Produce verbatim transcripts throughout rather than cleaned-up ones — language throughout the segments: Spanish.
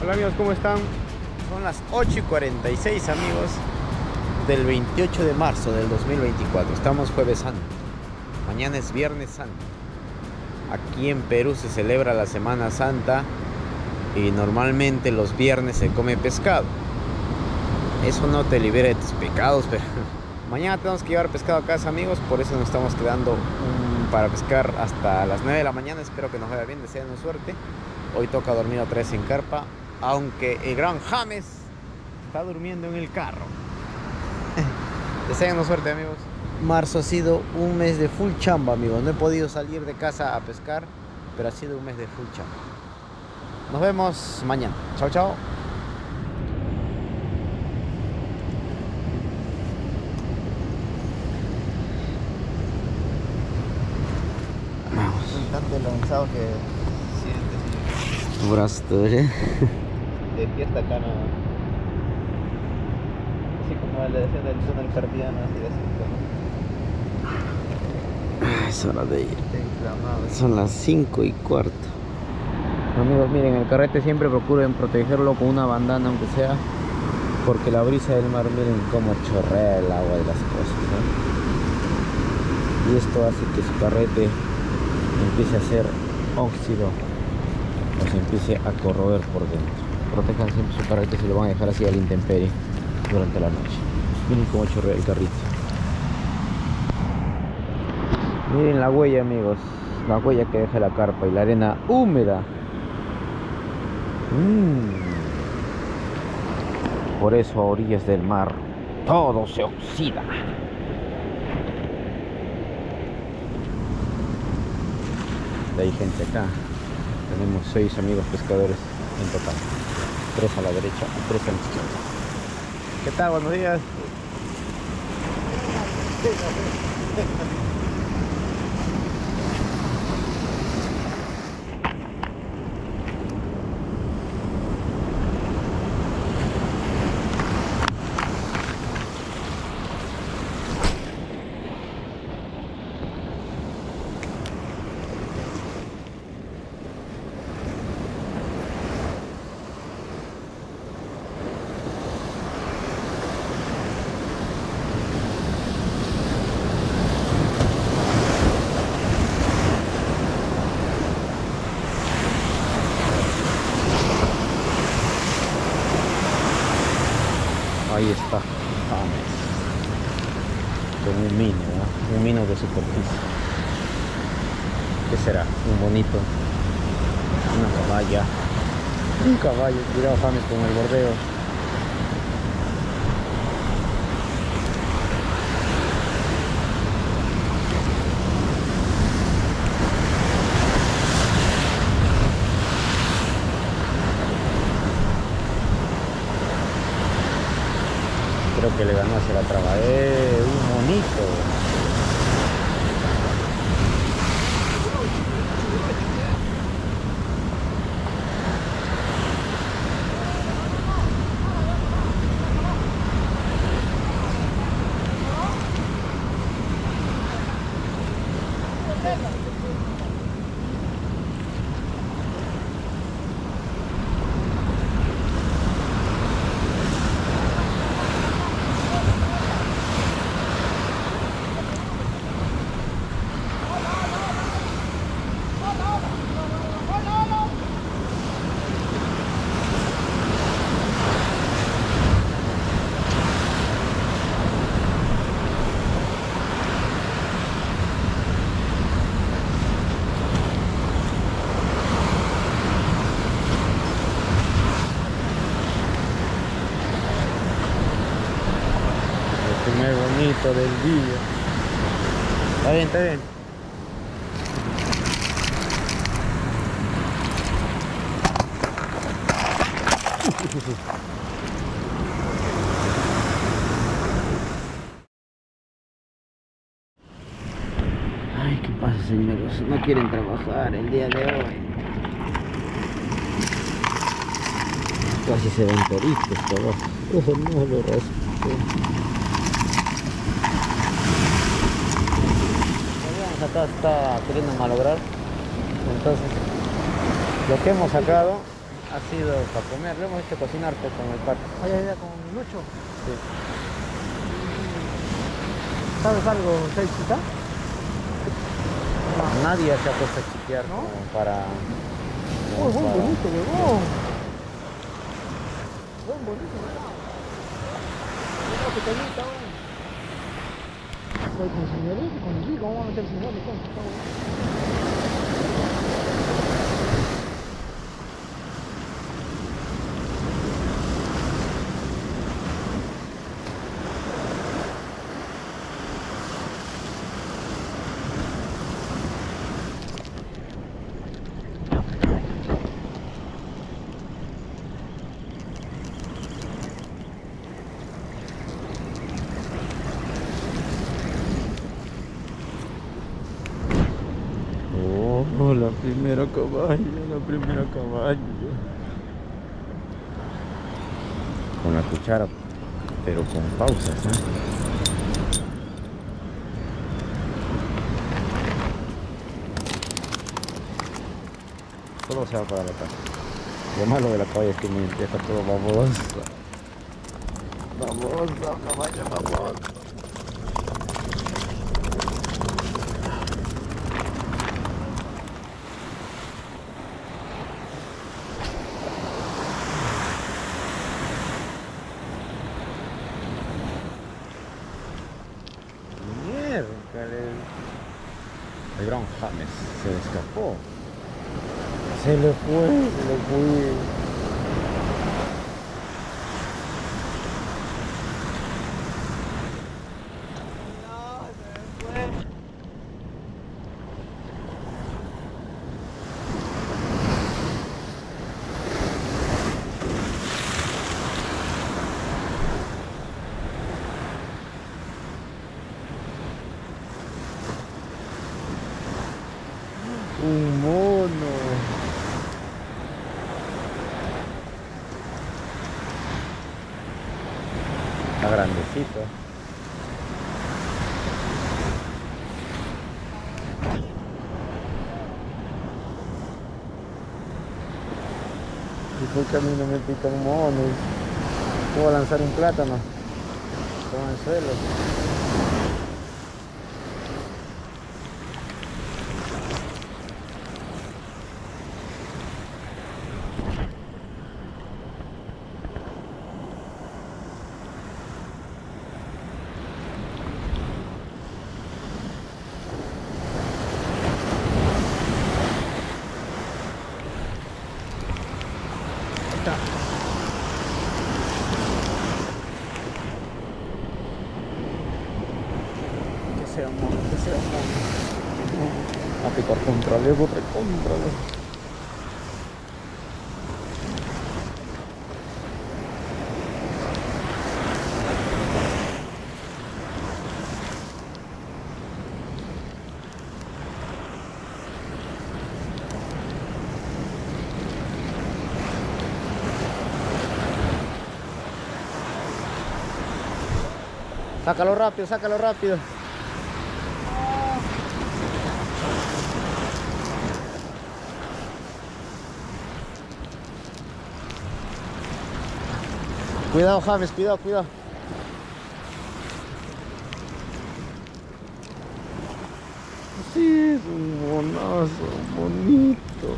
Hola amigos, ¿cómo están? Son las ocho y cuarenta y seis amigos del veintiocho de marzo del dos mil veinticuatro. Estamos jueves santo. Mañana es viernes santo. Aquí en Perú se celebra la Semana Santa y normalmente los viernes se come pescado. Eso no te libera de tus pecados, pero mañana tenemos que llevar pescado a casa amigos. Por eso nos estamos quedando um, para pescar hasta las nueve de la mañana. Espero que nos vaya bien, deseenos suerte. Hoy toca dormir otra vez en carpa, aunque el gran James está durmiendo en el carro. Deseenos suerte amigos. Marzo ha sido un mes de full chamba amigos. No he podido salir de casa a pescar, pero ha sido un mes de full chamba. Nos vemos mañana. Chao, chao. Vamos. Tanto lanzado que sientes Brasto, ¿eh? de fiesta acá, ¿no? Así como le decían del túnel carpiano, así de cinco, ¿no? Es hora de ir. Está inflamado. Son las cinco y cuarto. Amigos, miren, el carrete siempre procuren protegerlo con una bandana, aunque sea, porque la brisa del mar, miren cómo chorrea el agua de las cosas, ¿no? Y esto hace que su carrete empiece a hacer óxido o se empiece a corroer por dentro. Protejan siempre su carrete si lo van a dejar así a la intemperie durante la noche. Miren cómo chorrea el carrito. Miren la huella amigos, la huella que deja la carpa y la arena húmeda. Mm. Por eso a orillas del mar todo se oxida. Hay gente acá. Tenemos seis amigos pescadores en total. Tres a la derecha y tres a la izquierda. ¿Qué tal? Buenos días. Ahí está James con un mino, ¿no? Un mino de superficie. ¿Qué será? Un bonito, una caballa, un caballo. Cuidado James con el bordeo. Creo que le ganó hacia la traba. ¡Eh! ¡Un monito! El primer bonito del día. Está bien, está bien. Ay, ¿qué pasa señores? No quieren trabajar el día de hoy. Casi se ven toritos todos. Oh, no lo raspé. Acá está queriendo malograr. Entonces lo que hemos sacado Ha sido para comer, lo hemos hecho cocinar pues, con el pato. Allá, allá con Lucho. Sí. ¿Sabes algo, Seixita? Nadie se ha puesto a chiquear ¿No? como para... como Uy, muy para- bonito, huevón. Muy bonito, huevón. Una pequeñita, huevón. Soy con señorita, con G, ¿cómo vamos a meter señorita? Oh, la primera caballo, la primera caballo. Con la cuchara, pero con pausas, ¿eh? Todo se va para la casa. Lo malo de la caballa es que me empieza todo baboso. Baboso, caballo, baboso. Miércoles. El gran James se escapó. Se le fue, se le fue. Un mono. Está grandecito. ¿Y por qué a mí no me pican monos? ¿Puedo lanzar un plátano? Con el suelo. Que sea un mono, que sea un mono. A picar contra el ego, contra el Sácalo rápido, sácalo rápido. Cuidado, James, cuidado, cuidado. Sí, es un monazo, bonito.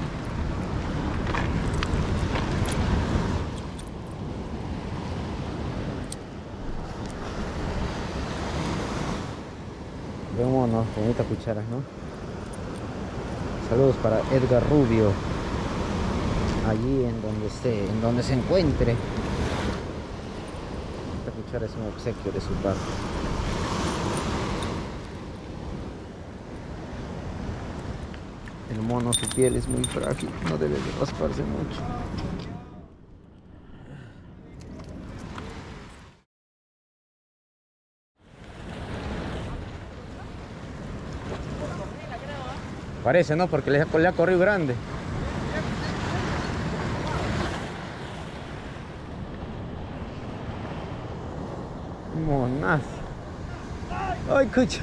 De mono, bonita cuchara, ¿no? Saludos para Edgar Rubio. Allí en donde esté, en donde se encuentre. Esta cuchara es un obsequio de su parte. El mono, su piel es muy frágil, no debe de rasparse mucho. Parece, ¿no? Porque le ha, le ha corrido grande. Monazo. Ay, cucha.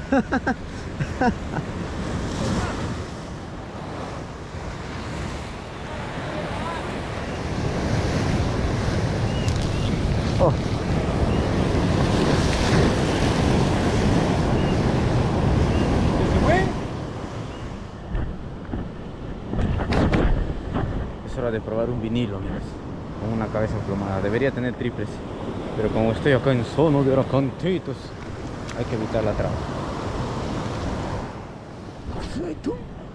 Es hora de probar un vinilo, amigos. Con una cabeza emplomada. Debería tener triples. Pero como estoy acá en zona de racantitos, hay que evitar la traba. Perfecto.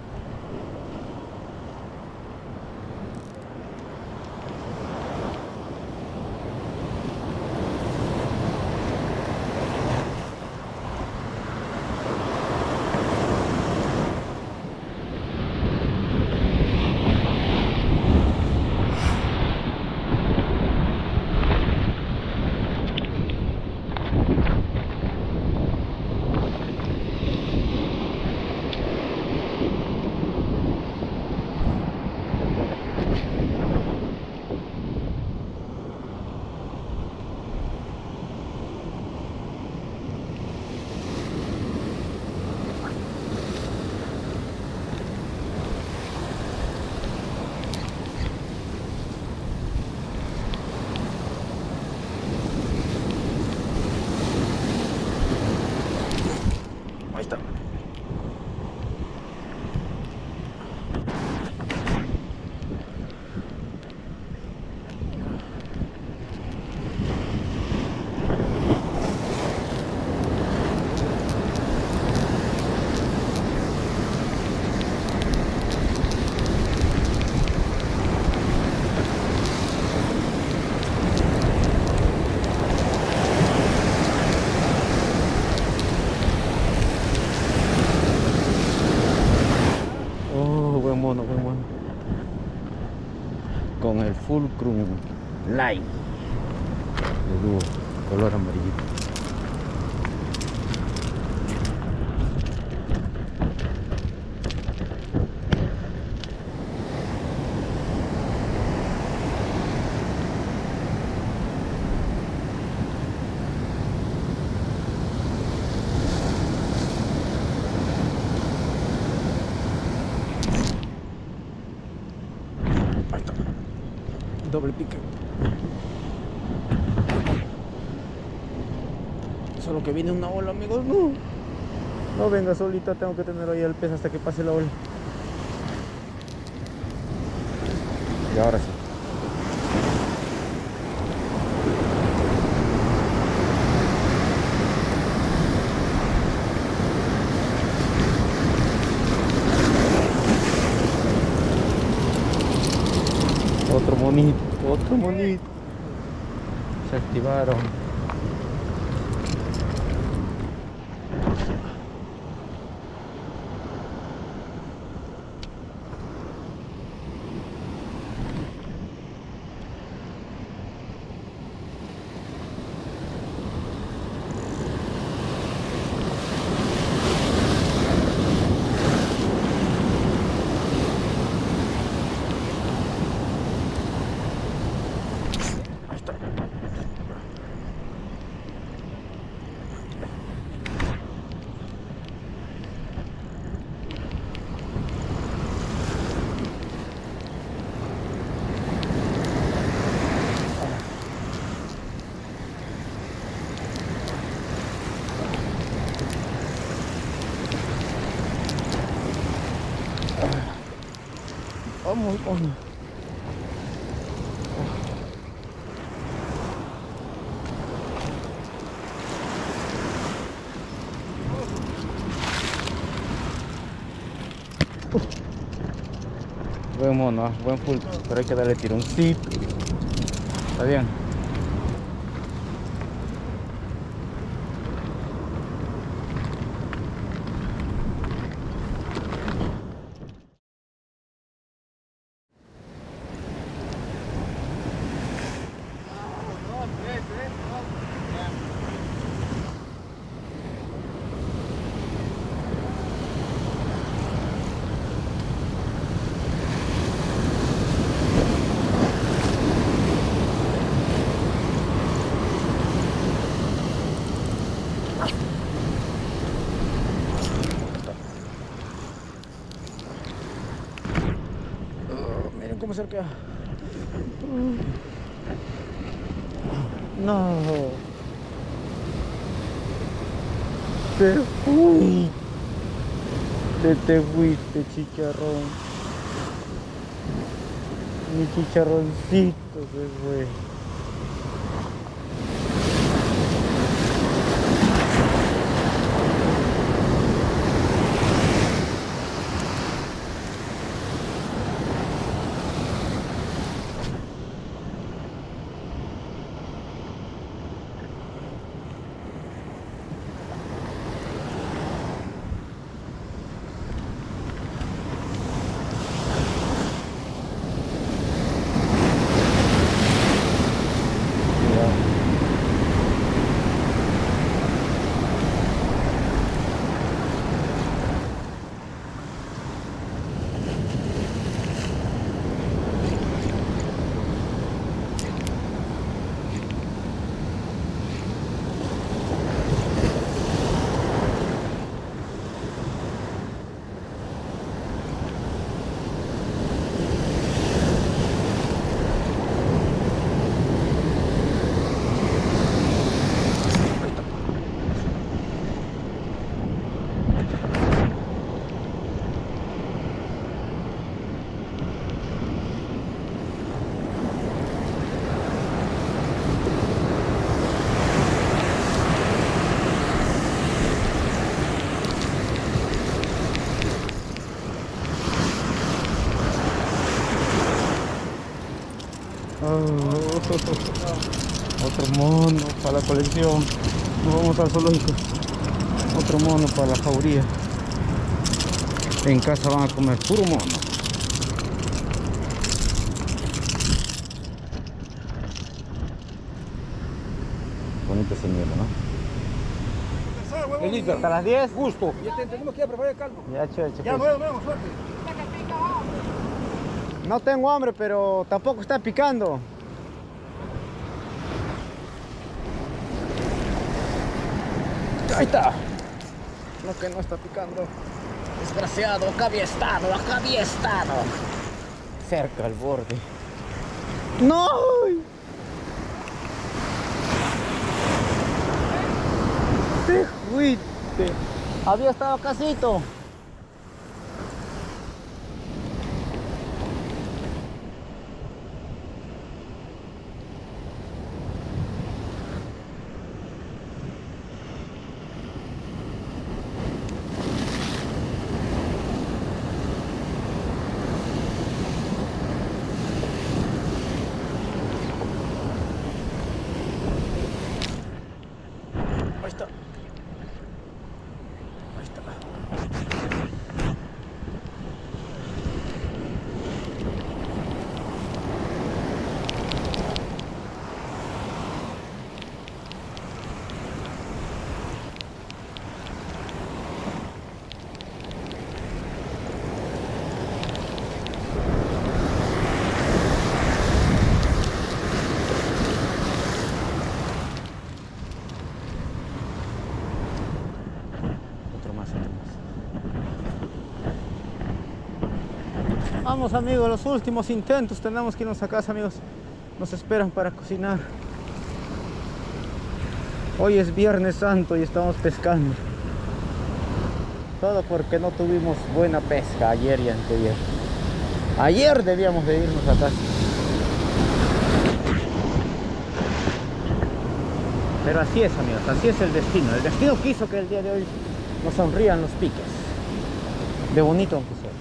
Ahí está. Buen mono, buen mono. Con el Fulcrum Light de dúo, color amarillito. Doble pique. Solo que viene una ola, amigos. No, no venga solita, tengo que tener ahí el pez hasta que pase la ola. Y ahora sí. Otro monito, otro monito. Se activaron. Vamos, vamos. Buen mono, buen full, pero hay que darle tiro un zip. Está bien. ¿Cómo se queda? No. Te fui. Te te fuiste, chicharrón. Mi chicharroncito, qué güey. Oh, otro mono para la colección. Nos vamos al zoológico. Otro mono para la jauría. En casa van a comer puro mono. Bonito ese nieve, ¿no? ¿Listo? ¿Hasta las diez? Gusto. Ya te tenemos que ir a preparar el caldo. Ya, chévere, Ya, chévere. luego, luego, suerte. No tengo hambre, pero tampoco está picando. Ahí está. No, que no está picando. Desgraciado, acá había estado, acá había estado. Cerca al borde. ¡No! ¡Te fuiste! Había estado casito. Ahí está. Ahí está. Otro más, otro más. Vamos, amigos, los últimos intentos. Tenemos que irnos a casa, amigos. Nos esperan para cocinar. Hoy es Viernes Santo y estamos pescando. Todo porque no tuvimos buena pesca ayer y anteayer. Ayer debíamos de irnos a casa. Pero así es, amigos, así es el destino. El destino quiso que el día de hoy nos sonrían los piques. De bonito aunque sea.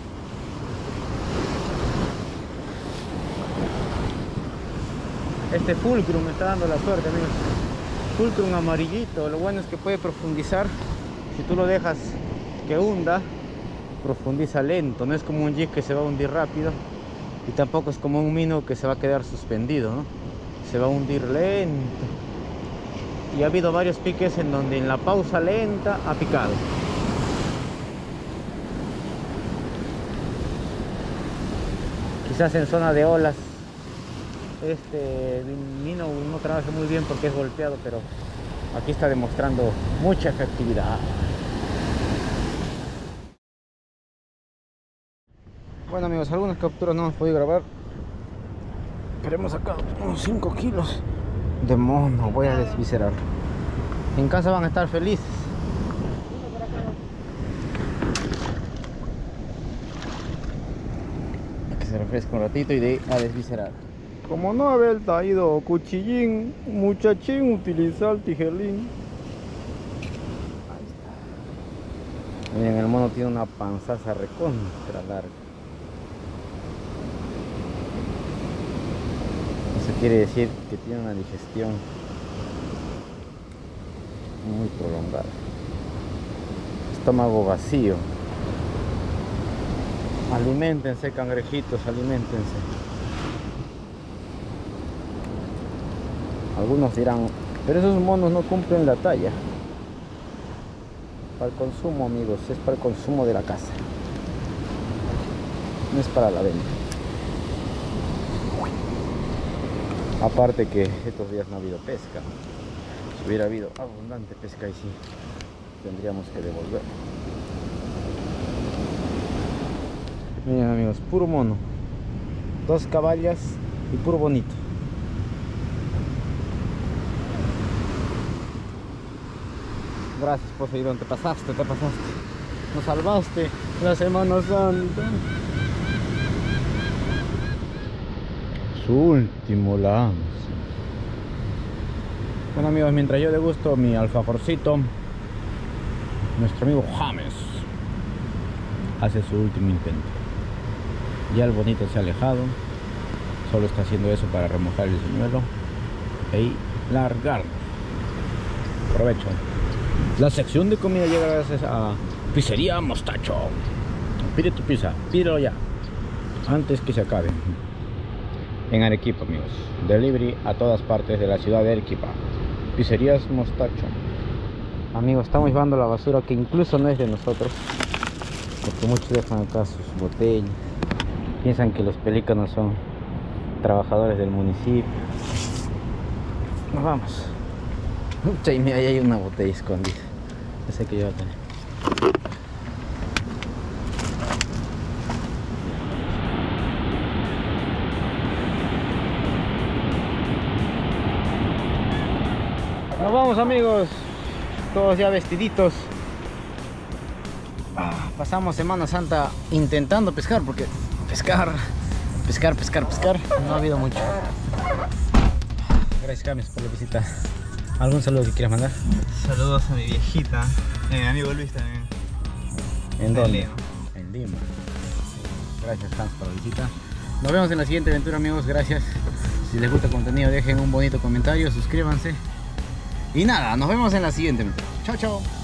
Este fulcrum me está dando la suerte, amigos. Fulcrum amarillito. Lo bueno es que puede profundizar. Si tú lo dejas que hunda, profundiza lento. No es como un jig que se va a hundir rápido. Y tampoco es como un minnow que se va a quedar suspendido, ¿no? Se va a hundir lento. Y ha habido varios piques en donde en la pausa lenta ha picado. Quizás en zona de olas este minnow no trabaja muy bien porque es golpeado, pero aquí está demostrando mucha efectividad. Bueno, amigos, algunas capturas no hemos podido grabar, pero hemos sacado unos cinco kilos de mono. Voy a desviscerar. En casa van a estar felices. ¿A qué se refiere? refresca un ratito y de ahí a desviscerar. Como no haber traído cuchillín, muchachín, utilizar tijerín. Miren, el mono tiene una panzaza recontra larga. Eso quiere decir que tiene una digestión muy prolongada. Estómago vacío. Aliméntense, cangrejitos, aliméntense. Algunos dirán, pero esos monos no cumplen la talla. Para el consumo, amigos, es para el consumo de la casa. No es para la venta. Aparte que estos días no ha habido pesca. Si hubiera habido abundante pesca, ahí sí tendríamos que devolver. Miren, amigos, puro mono. Dos caballas y puro bonito. Gracias, Poseidón, te pasaste, te pasaste. Nos salvaste la Semana Santa. Su último lance. Bueno, amigos, mientras yo degusto mi alfajorcito, nuestro amigo James hace su último intento. Ya el bonito se ha alejado. Solo está haciendo eso para remojar el señuelo y largarnos. Aprovecho. La sección de comida llega gracias a Pizzería Mostacho. Pide tu pizza, pídelo ya, antes que se acabe. En Arequipa, amigos. Delivery a todas partes de la ciudad de Arequipa. Pizzerías Mostacho. Amigos, estamos llevando la basura que incluso no es de nosotros. Porque muchos dejan acá sus botellas. Piensan que los pelícanos son trabajadores del municipio. Nos vamos. Ucha, y mira, ahí hay una botella escondida. Esa que yo voy a tener. Nos vamos, amigos. Todos ya vestiditos. Ah, pasamos Semana Santa intentando pescar, porque pescar, pescar, pescar, pescar no ha habido mucho. Gracias, James, por la visita. ¿Algún saludo que quieras mandar? Saludos a mi viejita, a mi amigo Luis también. ¿En dónde? Lima. En Lima. Gracias, Hans, por la visita. Nos vemos en la siguiente aventura, amigos. Gracias. Si les gusta el contenido, dejen un bonito comentario, suscríbanse. Y nada, nos vemos en la siguiente aventura. Chao, chao.